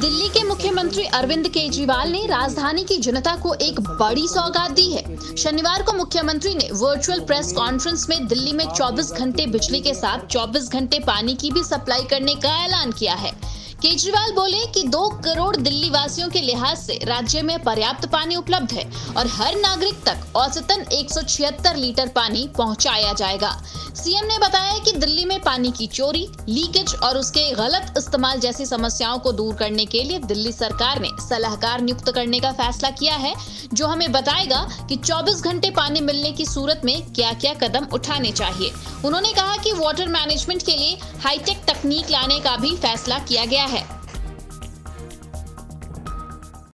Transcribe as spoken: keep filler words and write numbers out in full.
दिल्ली के मुख्यमंत्री अरविंद केजरीवाल ने राजधानी की जनता को एक बड़ी सौगात दी है। शनिवार को मुख्यमंत्री ने वर्चुअल प्रेस कॉन्फ्रेंस में दिल्ली में चौबीस घंटे बिजली के साथ चौबीस घंटे पानी की भी सप्लाई करने का ऐलान किया है। केजरीवाल बोले कि दो करोड़ दिल्ली वासियों के लिहाज से राज्य में पर्याप्त पानी उपलब्ध है और हर नागरिक तक औसतन एक सौ छिहत्तर लीटर पानी पहुंचाया जाएगा। सीएम ने बताया कि दिल्ली में पानी की चोरी, लीकेज और उसके गलत इस्तेमाल जैसी समस्याओं को दूर करने के लिए दिल्ली सरकार ने सलाहकार नियुक्त करने का फैसला किया है, जो हमें बताएगा कि चौबीस घंटे पानी मिलने की सूरत में क्या क्या कदम उठाने चाहिए। उन्होंने कहा कि वाटर मैनेजमेंट के लिए हाईटेक तकनीक लाने का भी फैसला किया गया है।